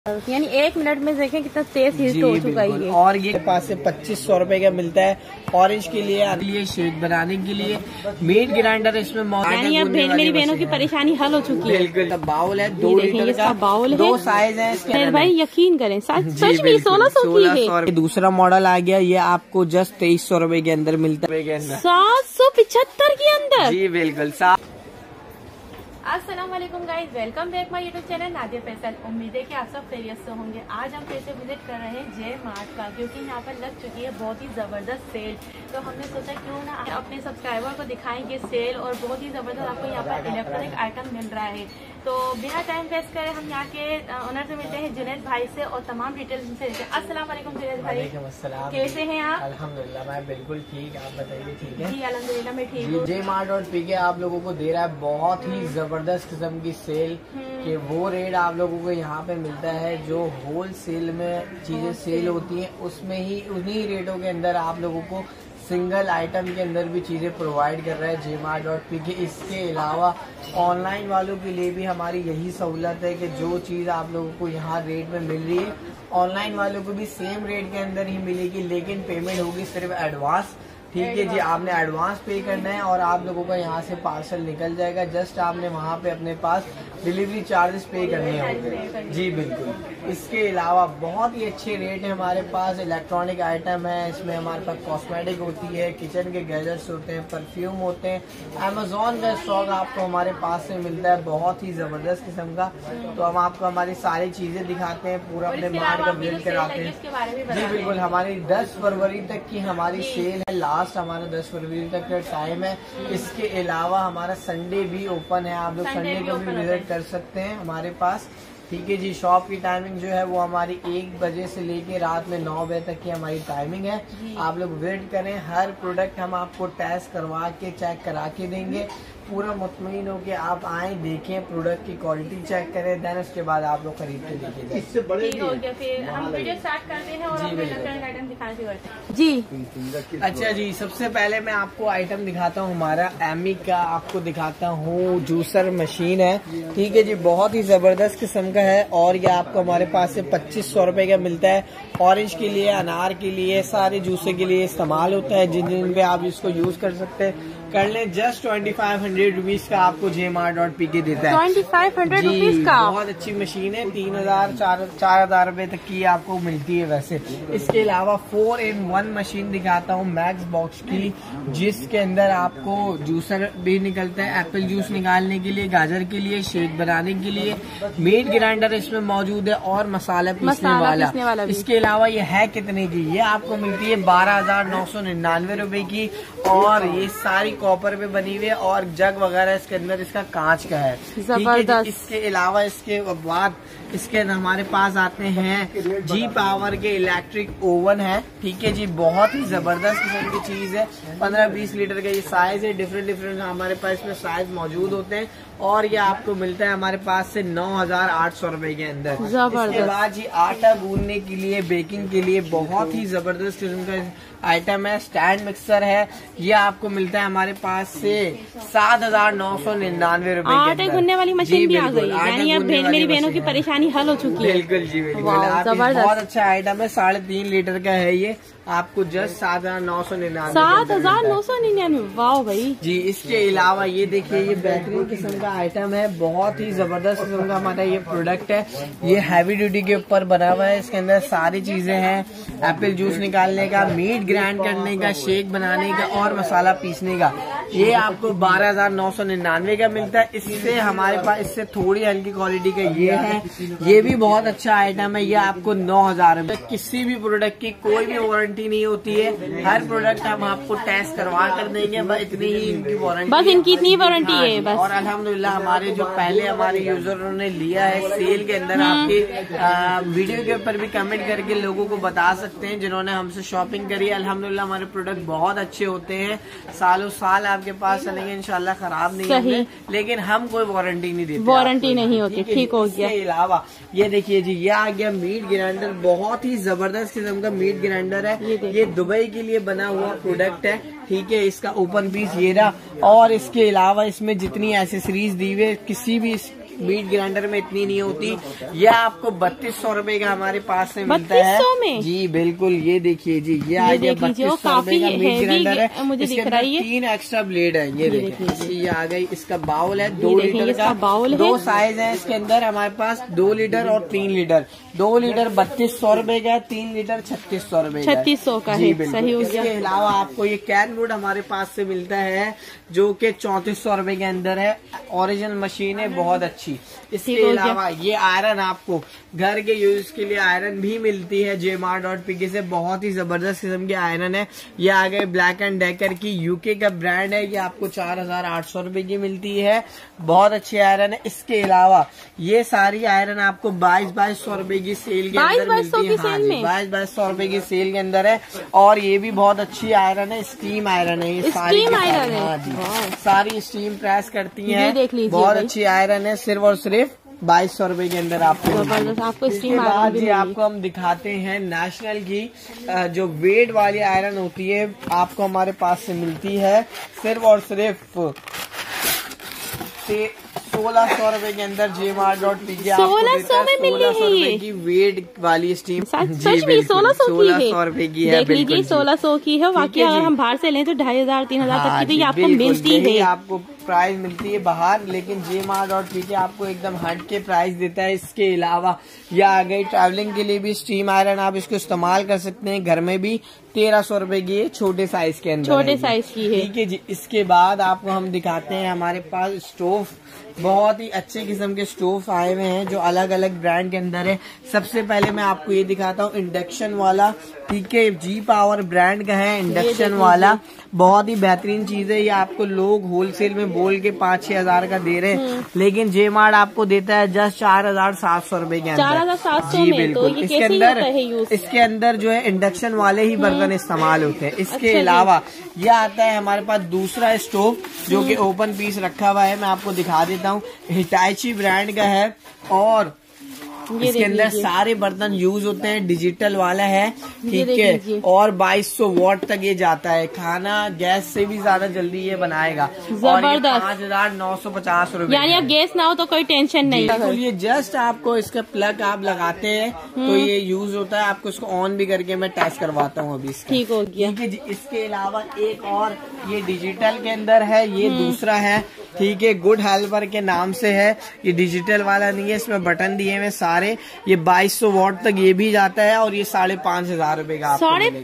यानी 1 मिनट में देखें कितना तेज हीट हो चुका है ये। और ये पास से 2500 रुपए का मिलता है। ऑरेंज के लिए शेक बनाने के लिए मीट ग्राइंडर इसमें मौजूद है। यानी अब मेरी बहनों की परेशानी हल हो चुकी है। बिल्कुल। बाउल है 2 लीटर का, बाउल है, 2 साइज है इसके। भाई यकीन करें सच में 1600 की है। दूसरा मॉडल आ गया, ये आपको जस्ट 2300 रुपए के अंदर मिलता है। 775 के अंदर। जी बिल्कुल। अस्सलाम वालेकुम guys, welcome back my YouTube channel Nadia Faisal. उम्मीद है कि आप सब खैरियत से होंगे। आज हम फिर से विजिट कर रहे हैं जे मार्ट का, क्योंकि यहाँ पर लग चुकी है बहुत ही जबरदस्त सेल। तो हमने सोचा क्यों ना अपने सब्सक्राइबर को दिखाएंगे सेल, और बहुत ही जबरदस्त आपको यहाँ पर इलेक्ट्रॉनिक आइटम मिल रहा है। तो बिना टाइम वेस्ट करे हम यहाँ के ओनर से मिलते हैं, जुनैद भाई से, और तमाम डिटेल्स से लेते हैं। अस्सलाम वालेकुम जुनैद भाई, कैसे हैं आप? अल्हम्दुलिल्लाह मैं बिल्कुल ठीक, आप बताइए ठीक है? जी अल्हम्दुलिल्लाह मैं ठीक हूँ। जे मार्ट और पीके आप लोगों को दे रहा है बहुत ही जबरदस्त किस्म की सेल कि वो रेट आप लोगों को यहाँ पे मिलता है जो होल सेल में चीजें सेल होती हैं, उसमें ही उन्हीं रेटों के अंदर आप लोगों को सिंगल आइटम के अंदर भी चीजें प्रोवाइड कर रहा है jmart.pk। इसके अलावा ऑनलाइन वालों के लिए भी हमारी यही सहूलत है कि जो चीज आप लोगों को यहाँ रेट में मिल रही है ऑनलाइन वालों को भी सेम रेट के अंदर ही मिलेगी, लेकिन पेमेंट होगी सिर्फ एडवांस। ठीक है जी, आपने एडवांस पे करना है और आप लोगों का यहाँ से पार्सल निकल जाएगा। जस्ट आपने वहाँ पे अपने पास डिलीवरी चार्जेस पे करने होंगे। जी बिल्कुल। इसके अलावा बहुत ही अच्छे रेट है हमारे पास। इलेक्ट्रॉनिक आइटम है, इसमें हमारे पास कॉस्मेटिक होती है, किचन के गैजेट्स होते हैं, परफ्यूम होते हैं। अमेजोन का स्टॉक आपको हमारे पास से मिलता है बहुत ही जबरदस्त किस्म का। तो हम आपको हमारी सारी चीजें दिखाते हैं, पूरा अपने मार्ट का विजिट कराते हैं। जी बिल्कुल। हमारी 10 फरवरी तक की हमारी सेल है, लास्ट हमारा 10 फरवरी तक का टाइम है। इसके अलावा हमारा संडे भी ओपन है, आप लोग संडे को भी विजिट कर सकते हैं हमारे पास। ठीक है जी। शॉप की टाइमिंग जो है वो हमारी 1 बजे से लेके रात में 9 बजे तक की हमारी टाइमिंग है। आप लोग विजिट करें, हर प्रोडक्ट हम आपको टेस्ट करवा के चेक करा के देंगे। पूरा मुतमईन हो के आप आए, देखें, प्रोडक्ट की क्वालिटी चेक करें, देन उसके बाद आप लोग खरीद के लेके इससे बड़े फिर हम वीडियो स्टार्ट करते हैं और आइटम दिखाने से करते हैं। जी अच्छा जी, सबसे पहले मैं आपको आइटम दिखाता हूँ हमारा एमी का, आपको दिखाता हूँ जूसर मशीन है। ठीक है जी, बहुत ही जबरदस्त किस्म का है और ये आपको हमारे पास से 2500 रुपए का मिलता है। ऑरेंज के लिए, अनार के लिए, सारे जूसे के लिए इस्तेमाल होता है, जिन जिन पे आप इसको यूज कर सकते हैं। कर लें। जस्ट 2500 रुपीज का आपको jmart.pk देता है। 2500 रुपीज का बहुत अच्छी मशीन है। 3000 4000 रुपए तक की आपको मिलती है वैसे। इसके अलावा 4-in-1 मशीन दिखाता हूँ मैक्स बॉक्स की, जिसके अंदर आपको जूसर भी निकलता है, एप्पल जूस निकालने के लिए, गाजर के लिए, शेक बनाने के लिए। मीट ग्राइंडर इसमें मौजूद है और मसाला पीसने वाला। इसके अलावा ये है कितने की? ये आपको मिलती है 12,999 रुपए की, और ये सारी कॉपर पे बनी हुई है और जग वगैरह इसके अंदर इसका कांच का है। जबरदस्त। इसके अलावा इसके बाद इसके हमारे पास आते हैं जी पावर के इलेक्ट्रिक ओवन है। ठीक है जी, बहुत ही जबरदस्त किस्म की चीज है। 15-20 लीटर का ये साइज है। डिफरेंट हमारे पास इसमें साइज मौजूद होते हैं, और ये आपको मिलता है हमारे पास से 9,800 रुपए के अंदर। इसके बाद जी आटा गूंदने के लिए, बेकिंग के लिए बहुत ही जबरदस्त किस्म का आइटम है। स्टैंड मिक्सर है, ये आपको मिलता है हमारे पास से 7,999 रुपए। आटे गूंदने वाली मशीन भी आ गई, यानी अब मेरी बहनों की परेशानी हल हो चुकी है। बिल्कुल जी बिल्कुल। बहुत अच्छा आइटम है, 3.5 लीटर का है ये, आपको जस्ट 7,999। 7,999। वाह भाई जी। इसके अलावा ये देखिए, ये बेहतरीन किस्म का आइटम है, बहुत ही जबरदस्त किस्म का हमारा ये प्रोडक्ट है। ये हैवी ड्यूटी के ऊपर बना हुआ है, इसके अंदर सारी चीजें हैं, एप्पल जूस निकालने का, मीट ग्राइंड करने का, शेक बनाने का और मसाला पीसने का। ये आपको 12,999 का मिलता है। इससे हमारे पास इससे थोड़ी हल्की क्वालिटी का ये है, ये भी बहुत अच्छा आइटम है। ये आपको 9,000 रुपए। किसी भी प्रोडक्ट की कोई भी वारंटी नहीं होती है, हर प्रोडक्ट हम आपको टेस्ट करवा कर देंगे, बस इतनी ही इनकी वारंटी, बस इनकी इतनी वारंटी है बस। और अल्हम्दुलिल्लाह हमारे जो पहले हमारे यूजरों ने लिया है सेल के अंदर, आपके वीडियो के ऊपर भी कमेंट करके लोगों को बता सकते हैं जिन्होंने हमसे शॉपिंग करी। अल्हम्दुलिल्लाह हमारे प्रोडक्ट बहुत अच्छे होते हैं, सालों साल आपके पास चलेंगे, इंशाल्लाह खराब नहीं होंगे, लेकिन हम कोई वारंटी नहीं देते, वारंटी नहीं होती। ठीक हो गया। इसके अलावा ये देखिए जी, ये आ गया मीट ग्राइंडर, बहुत ही जबरदस्त किस्म का मीट ग्राइंडर है। ये दुबई के लिए बना हुआ प्रोडक्ट है। ठीक है, इसका ओपन पीस ये रहा, और इसके अलावा इसमें जितनी एसेसरीज दी हुई है, किसी भी मीट ग्राइंडर में इतनी नहीं होती। ये आपको 3200 रुपए का हमारे पास से मिलता है। 3200 में? जी बिल्कुल, ये देखिए जी, ये आ गया 3200 रुपए का मीट ग्राइंडर है। मुझे इसके दिख रहा है 3 एक्स्ट्रा ब्लेड है। ये देखिए, ये आ गई। इसका बाउल है 2 लीटर का, बाउल 2 साइज है इसके अंदर हमारे पास, 2 लीटर और 3 लीटर। 2 लीटर 3200 रुपए का, 3 लीटर 3600 रुपए का। 3600 का है, सही हो गया। इसके अलावा आपको ये कैन वुड हमारे पास से मिलता है जो कि 3400 रुपए के अंदर है। ओरिजिनल मशीन है, बहुत अच्छी। इसके अलावा ये आयरन आपको घर के यूज के लिए आयरन भी मिलती है jmart.pk से, बहुत ही जबरदस्त किस्म की आयरन है। ये आ गए ब्लैक एंड डेकर की, यूके का ब्रांड है। ये आपको 4800 रुपए की मिलती है, बहुत अच्छी आयरन है। इसके अलावा ये सारी आयरन आपको 2200 रुपए की सेल के अंदर मिलती है। हाँ जी, 2200 रुपए की सेल के अंदर है। और ये भी बहुत अच्छी आयरन है, स्टीम आयरन है। ये सारी आयरन है, हाँ जी, सारी स्टीम प्रेस करती है। बहुत अच्छी आयरन है, सिर्फ और सिर्फ 2200 रुपए के अंदर आपको। इसके बाद जी आपको हम दिखाते हैं नेशनल की जो वेट वाली आयरन होती है, आपको हमारे पास से मिलती है सिर्फ और सिर्फ 1600 रुपए के अंदर jmart.pk 1600 में मिल रही है की वेट वाली स्टीम। सच में 1600 रुपए की है। देख लीजिए 1600 की है। बाकी अगर हम बाहर से लें तो 2500 3000 तक की तो ये आपको मिलती है। आपको प्राइस मिलती है बाहर, लेकिन jmart.pk आपको एकदम हट के प्राइस देता है। इसके अलावा यह आ गई ट्रैवलिंग के लिए भी स्टीम आयरन, आप इसको इस्तेमाल कर सकते हैं घर में भी। 1300 रुपए की है, छोटे साइज के अंदर, छोटे साइज की है। ठीक है जी। इसके बाद आपको हम दिखाते हैं हमारे पास स्टोव, बहुत ही अच्छे किस्म के स्टोव आए हुए हैं जो अलग अलग ब्रांड के अंदर है। सबसे पहले मैं आपको ये दिखाता हूँ इंडक्शन वाला, ठीक है, जी पावर ब्रांड का है इंडक्शन वाला, बहुत ही बेहतरीन चीज है। ये आपको लोग होलसेल में बोल के 5-6 हजार का दे रहे हैं, लेकिन jmart आपको देता है जस्ट 4700 रुपए के अंदर। 4700 जी में? बिल्कुल। तो ये इसके अंदर जो है इंडक्शन वाले ही बर्तन इस्तेमाल होते हैं। इसके अलावा यह आता है हमारे पास दूसरा स्टोव जो कि ओपन पीस रखा हुआ है, मैं आपको दिखा देता हूँ। हिटाची ब्रांड का है और इसके अंदर सारे बर्तन यूज होते हैं, डिजिटल वाला है, ठीक है। और 2200 वॉट तक ये जाता है, खाना गैस से भी ज्यादा जल्दी ये बनाएगा। जबरदस्त। 5950 रुपए, यानी अब गैस ना हो तो कोई टेंशन नहीं। बिल्कुल, ये जस्ट आपको इसका प्लग आप लगाते हैं तो ये यूज होता है। आपको इसको ऑन भी करके मैं टेस्ट करवाता हूँ अभी। ठीक हो गया। ठीक है। इसके अलावा एक और ये डिजिटल के अंदर है, ये दूसरा है, ठीक है, गुड हेल्पर के नाम से है। ये डिजिटल वाला नहीं है, इसमें बटन दिए हुए सारे। ये 2200 वॉट तक ये भी जाता है और ये 5500 रुपए का।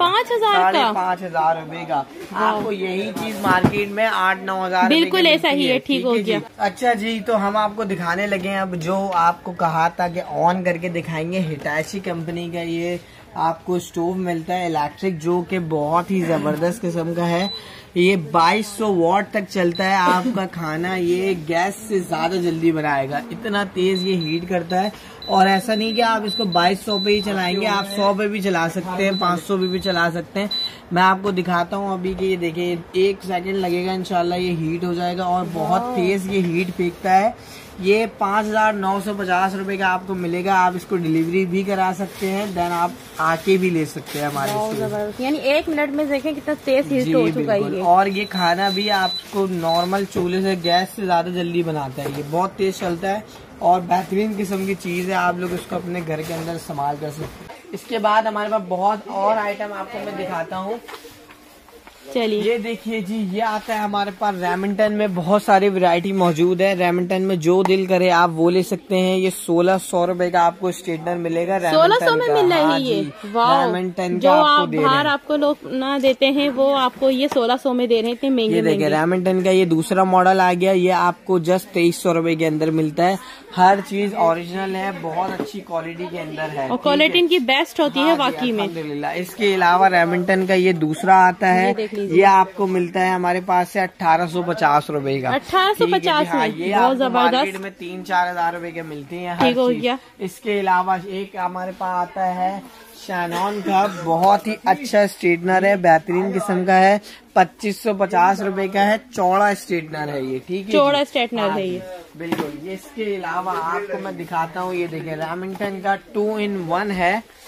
5500 रुपए का आपको यही चीज मार्केट में 8-9 हजार बिल्कुल ऐसा ही है। ठीक हो गया। अच्छा जी, तो हम आपको दिखाने लगे हैं अब जो आपको कहा था कि ऑन करके दिखाएंगे। हिटाची कंपनी का ये आपको स्टोव मिलता है इलेक्ट्रिक, जो कि बहुत ही जबरदस्त किस्म का है। ये 2200 वॉट तक चलता है। आपका खाना ये गैस से ज्यादा जल्दी बनाएगा, इतना तेज ये हीट करता है। और ऐसा नहीं कि आप इसको 2200 पे ही चलाएंगे, आप 100 पे भी चला सकते हैं, 500 पे भी चला सकते हैं। मैं आपको दिखाता हूँ अभी कि ये देखिए 1 सेकंड लगेगा, इंशाल्लाह ये हीट हो जाएगा और बहुत तेज ये हीट फेंकता है। ये 5950 रुपए का आपको मिलेगा। आप इसको डिलीवरी भी करा सकते हैं, देन आप आके भी ले सकते हैं हमारे। यानी 1 मिनट में देखें कितना तेज हीट हो चुका है ये। और ये खाना भी आपको नॉर्मल चूल्हे से गैस से ज्यादा जल्दी बनाता है। ये बहुत तेज चलता है और बेहतरीन किस्म की चीज है। आप लोग इसको अपने घर के अंदर इस्तेमाल कर सकते हैं। इसके बाद हमारे पास बहुत और आइटम आपको मैं दिखाता हूँ। चलिए, ये देखिए जी, ये आता है हमारे पास रेमिंटन में, बहुत सारी वैरायटी मौजूद है। रेमिंटन में जो दिल करे आप वो ले सकते हैं। ये 1600 रुपए का आपको स्ट्रेटनर मिलेगा। 1600 में मिल रही है ये। रेमिंटन जो आप बाहर आपको लोग ना देते हैं वो आपको ये 1600 में दे रहे थे महंगे। ये देखिए रेमिंटन का ये दूसरा मॉडल आ गया। ये आपको जस्ट 2300 रुपए के अंदर मिलता है। हर चीज ओरिजिनल है, बहुत अच्छी क्वालिटी के अंदर है और क्वालिटी इनकी बेस्ट होती है वाकई में। इसके अलावा रेमिंटन का ये दूसरा आता है, ये आपको मिलता है हमारे पास से 1850 रुपए का। 1850 में ये बहुत जबरदस्त। मार्केट में 3-4 हजार रुपए के मिलते हैं। ठीक हो गया। इसके अलावा एक हमारे पास आता है शैनॉन का, बहुत ही अच्छा स्ट्रेटनर है, बेहतरीन किस्म का है। 2550 रुपए का है, चौड़ा स्ट्रेटनर है ये, ठीक है, चौड़ा स्ट्रेटनर है ये बिल्कुल। ये इसके अलावा आपको मैं दिखाता हूँ, ये देखिए रेमिंगटन का 2-in-1 है।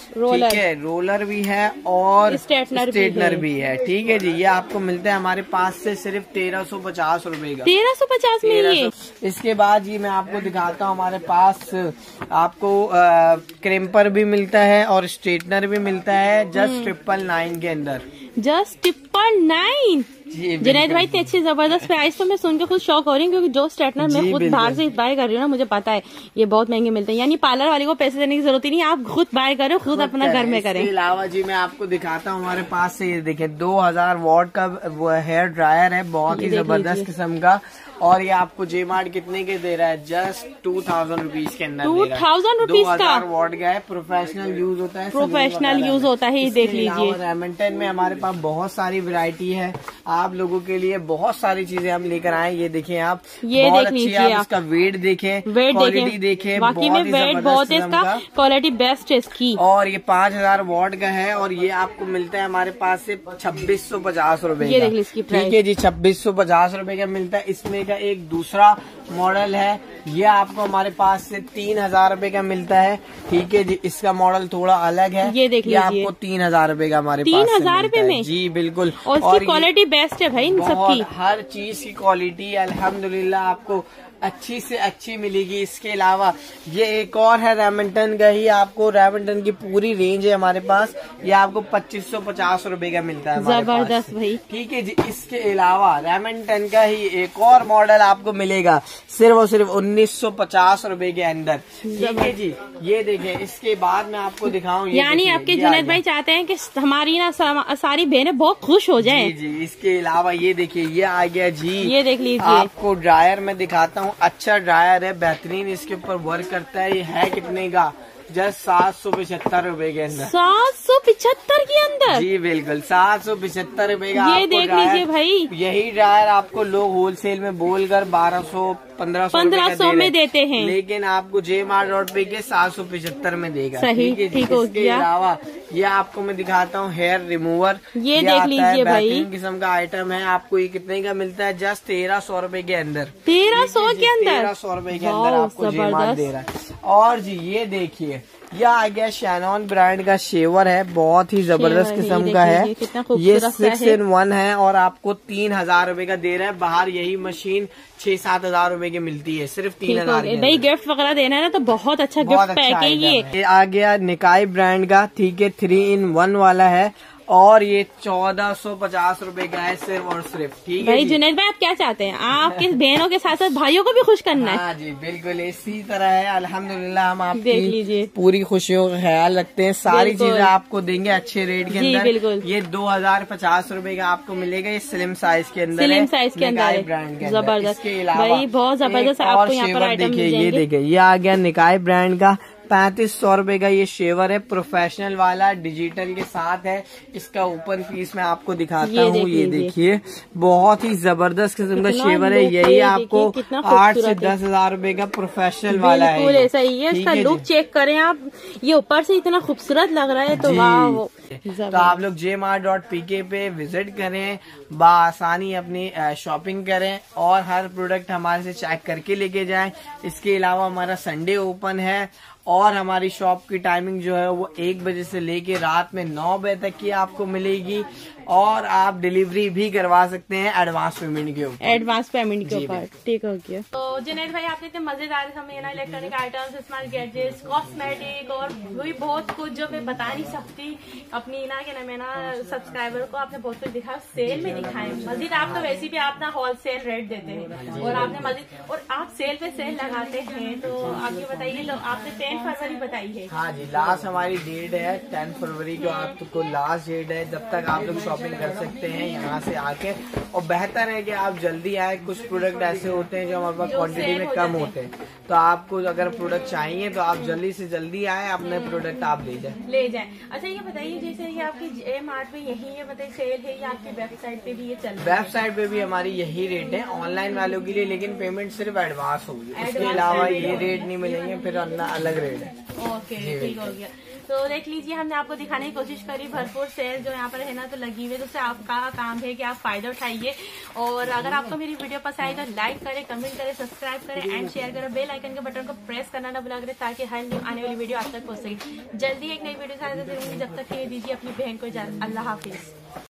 ठीक है, रोलर भी है और स्ट्रेटनर भी है। ठीक है जी, ये आपको मिलता है हमारे पास से सिर्फ 1350 रुपए का। 1350 में ये। इसके बाद ये मैं आपको दिखाता हूँ, हमारे पास आपको क्रेम्पर भी मिलता है और स्ट्रेटनर भी मिलता है जस्ट 999 के अंदर। जस्ट 999। जुनैद भाई इतनी अच्छी जबरदस्त प्राइस तो मैं सुन के खुद शॉक हो रही हूँ, क्योंकि जो स्ट्रेटनर मैं खुद बाहर से बाय कर रही हूँ ना, मुझे पता है ये बहुत महंगे मिलते हैं। यानी पार्लर वाले को पैसे देने की जरूरत ही नहीं, आप खुद बाय करो, खुद अपना घर में करें। इसके अलावा जी मैं आपको दिखाता हूँ, हमारे पास से ये देखिए 2000 वॉट का वो हेयर ड्रायर है, बहुत ही जबरदस्त किस्म का। और ये आपको जे मार्ट कितने के दे रहा है? जस्ट 2000 रुपीज के अंदर। 2000 रुपीज का 2000 वॉट का है, प्रोफेशनल यूज होता है, प्रोफेशनल यूज होता है। देख लीजिए, रेमिंटन में हमारे पास बहुत सारी वैरायटी है, आप लोगों के लिए बहुत सारी चीजें हम लेकर आए। ये देखें आप, ये देख लीजिए, आप इसका वेट देखें, क्वालिटी देखें, बाकी में वेट बहुत है इसका, क्वालिटी बेस्ट है इसकी। और ये 5000 वॉट का है और ये आपको मिलता है हमारे पास से 2650 रुपए का। ये देख लीजिए इसकी प्राइस। ठीक है जी, 2650 रुपए का मिलता है। इसमें का एक दूसरा मॉडल है, ये आपको हमारे पास से 3000 रुपए का मिलता है। ठीक है जी, इसका मॉडल थोड़ा अलग है। ये देख लीजिए, आपको 3000 रुपए का हमारे पास 3000 रुपए में। जी बिल्कुल, और इसकी क्वालिटी बेस्ट है भाई इन सबकी। हर चीज की क्वालिटी अल्हम्दुलिल्लाह आपको अच्छी से अच्छी मिलेगी। इसके अलावा ये एक और है रेमिंटन का ही, आपको रेमिंटन की पूरी रेंज है हमारे पास, ये आपको 2550 रुपए का मिलता है। जबरदस्त भाई। ठीक है जी, इसके अलावा रेमिंटन का ही एक और मॉडल आपको मिलेगा सिर्फ और सिर्फ 1950 रुपए के अंदर। ठीक है जी, ये देखें। इसके बाद मैं आपको दिखाऊं, यानी आपके जुनैद भाई चाहते हैं कि हमारी ना सारी बहनें बहुत खुश हो जाएं। जी, इसके अलावा ये देखिए, ये आ गया जी, ये देख लीजिए, आपको ड्रायर में दिखाता हूँ। अच्छा ड्रायर है, बेहतरीन, इसके ऊपर वर्क करता है। ये है कितने का? जस्ट 775 रुपए के अंदर। 775 के अंदर? जी बिल्कुल, 775 रुपए का। ये देख लीजिए भाई, यही ड्रायर आपको लोग होलसेल में बोलकर 1200-1500 में देते हैं, लेकिन आपको JMart.pe के 775 में देगा। सही, ठीक हो गया। इसके अलावा ये आपको मैं दिखाता हूँ हेयर रिमूवर, ये देख लीजिए भाई, बेहतरीन किस्म का आइटम है। आपको ये कितने का मिलता है? जस्ट 1300 रुपए के अंदर। 1300 के अंदर? 1300 रुपए के अंदर आपको JMart दे रहा है। और जी ये देखिए, यह आ गया शैनॉन ब्रांड का शेवर है, बहुत ही जबरदस्त किस्म का है। ये 6-in-1 है और आपको 3000 रुपए का दे रहा है। बाहर यही मशीन 6-7 हजार रुपए की मिलती है, सिर्फ 3000। भाई गिफ्ट वगैरह देना है ना, तो बहुत अच्छा गिफ्ट पैक है ये आ गया निकाय ब्रांड का। ठीक है, 3-in-1 वाला है और ये 1450 रुपए का है सिर्फ और सिर्फ। ठीक है भाई जुनैद भाई, आप क्या चाहते हैं? आपके बहनों के साथ साथ भाइयों को भी खुश करना है। हाँ जी बिल्कुल, इसी तरह है। अल्हम्दुलिल्लाह हम देख लीजिए, आपकी पूरी खुशियों का ख्याल रखते हैं। सारी चीजें आपको देंगे अच्छे रेट के अंदर। बिल्कुल। ये 2050 रुपए का आपको मिलेगा, ये स्लिम साइज के अंदर, स्लिम साइज के अंदर ब्रांड के जबरदस्त। भाई बहुत जबरदस्त आपको यहाँ पर आइटम मिल जाएंगे। ये देखिए, ये आ गया निकाय ब्रांड का 3500 रुपए का ये शेवर है, प्रोफेशनल वाला, डिजिटल के साथ है। इसका ओपन पीस मैं आपको दिखाता हूँ। ये देखिए, बहुत ही जबरदस्त किस्म का शेवर है। यही आपको 8 से 10 हजार रुपए का प्रोफेशनल वाला है। बिल्कुल ऐसा ही है। इसका लुक चेक करें आप, ये ऊपर से इतना खूबसूरत लग रहा है, तो वाह। तो आप लोग JMart.pk पे विजिट करें, बआसानी अपनी शॉपिंग करें और हर प्रोडक्ट हमारे से चेक करके लेके जाएं। इसके अलावा हमारा संडे ओपन है और हमारी शॉप की टाइमिंग जो है वो 1 बजे से लेके रात में 9 बजे तक की आपको मिलेगी और आप डिलीवरी भी करवा सकते हैं एडवांस पेमेंट के ऊपर। एडवांस पेमेंट के ऊपर, ठीक हो गया। तो जुनैद भाई, आपने इतने मजेदार हमें ना electronic items, smart gadgets, cosmetic और भी बहुत कुछ जो मैं बता नहीं सकती अपनी ना के ना मैं ना सब्सक्राइबर को आपने बहुत कुछ दिखाया, सेल में दिखाए। मजीद आप तो वैसे भी आप ना होलसेल रेट देते हैं और आपने मजीद और आप सेल पे सेल लगाते हैं, तो आप ये बताइए, तो आपने 10 फरवरी बताई है। हाँ जी, लास्ट हमारी डेट है 10 फरवरी को आपको लास्ट डेट है, जब तक आप लोग शॉपिंग कर सकते हैं यहाँ से आके। और बेहतर है कि आप जल्दी आए, कुछ प्रोडक्ट ऐसे होते हैं जो हमारे पास क्वांटिटी में कम होते हैं, तो आपको अगर प्रोडक्ट चाहिए तो आप जल्दी से जल्दी आए, अपने प्रोडक्ट आप ले जाए। अच्छा ये बताइए, जैसे ये आपकी JMart में यही है बताइए सेल है या आपकी वेबसाइट पे भी ये चल रहा है? वेबसाइट पे भी हमारी यही रेट है ऑनलाइन वालों के लिए, लेकिन पेमेंट सिर्फ एडवांस होगी। इसके अलावा ये रेट नहीं मिलेंगे, फिर अलग रेट है। ओके, ठीक हो गया। तो देख लीजिए, हमने आपको दिखाने की कोशिश करी भरपूर सेल जो यहाँ पर है ना तो लगी हुई है। तो उससे आपका काम है कि आप फायदा उठाइए। और अगर आपको मेरी वीडियो पसंद आई तो लाइक करें, कमेंट करें, सब्सक्राइब करें एंड शेयर करें। बेल आइकन के बटन को प्रेस करना ना भूला करें ताकि हर न्यू आने वाली वीडियो आप तक पहुंच सके। जल्दी एक नई वीडियो के साथ जब तक के लिए दीजिए अपनी बहन को इजाजत। अल्लाह हाफिज।